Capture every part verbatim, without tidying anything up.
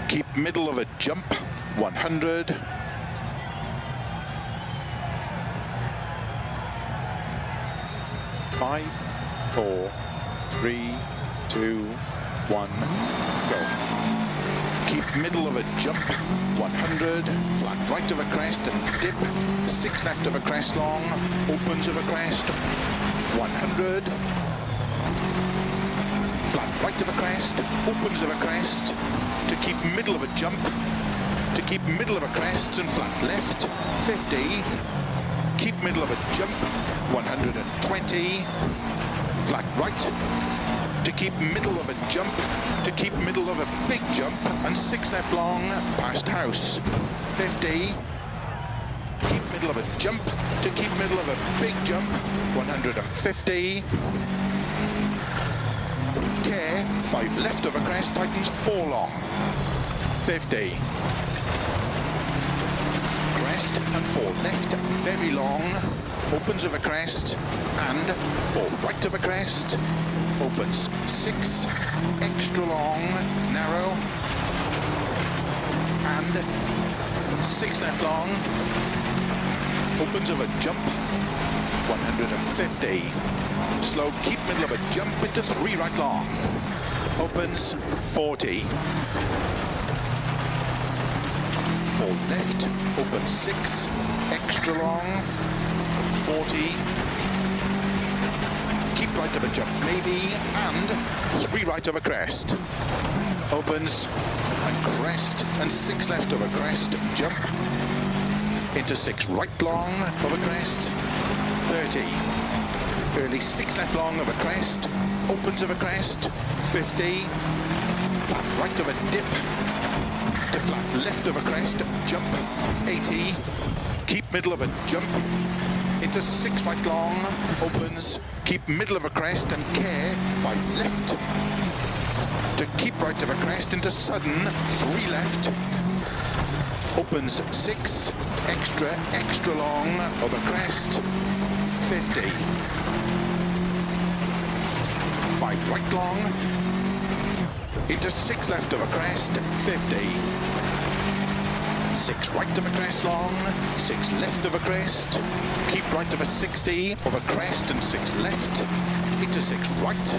Keep middle of a jump, one hundred. Five, four, three, two, one, go. Keep middle of a jump, one hundred, flat right of a crest and dip, six left of a crest long, opens of a crest, one hundred, flat right of a crest, opens of a crest, to keep middle of a jump, to keep middle of a crest and flat left, fifty, keep middle of a jump, one hundred twenty, flat right, to keep middle of a jump, to keep middle of a big jump and six left long, past house, fifty, keep middle of a jump, to keep middle of a big jump, one hundred fifty, care, five left of a crest, tightens four long, fifty, crest and four left, very long, opens of a crest and four right of a crest, opens six, extra long, narrow, and six left long, opens of a jump, one hundred fifty, slow, keep middle of a jump into three right long, opens forty, four left, open six, extra long, forty, keep right of a jump maybe, and three right of a crest, opens and crest and six left of a crest, jump into six right long of a crest, thirty, early six left long of a crest, opens of a crest, fifty, flat right of a dip, to flat left of a crest, jump, eighty, keep middle of a jump, into six right long, opens, keep middle of a crest and care, five left, to keep right of a crest into sudden, three left, opens six, extra, extra long of a crest, fifty, five right long, into six left of a crest, fifty, six right of a crest long, six left of a crest, keep right of a sixty of a crest and six left, into six right,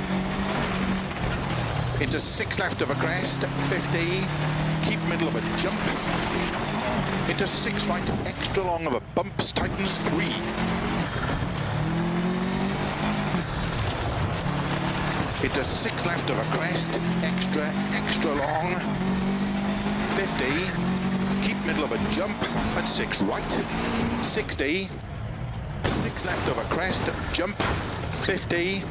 into six left of a crest, fifty, keep middle of a jump, into six right, extra long of a bumps, tightens three, into six left of a crest, extra, extra long, fifty, keep middle of a jump, and six right, sixty, six left of a crest, jump, fifty,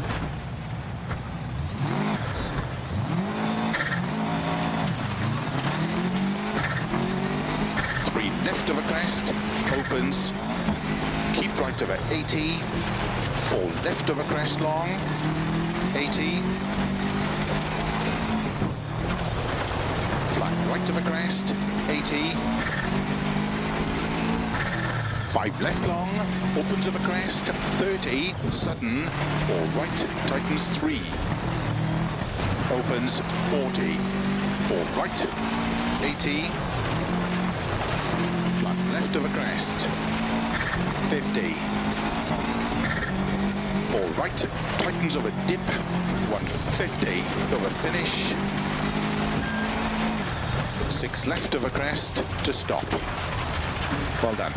three left of a crest, opens, keep right of a eighty, four left of a crest long, eighty, flat right of a crest, eighty, five left long, opens of a crest, thirty, sudden, four right, tightens three, opens forty, four right, eighty, flat left of a crest, fifty, four right, tightens of a dip, one fifty, over finish, six left of a crest to stop. Well done.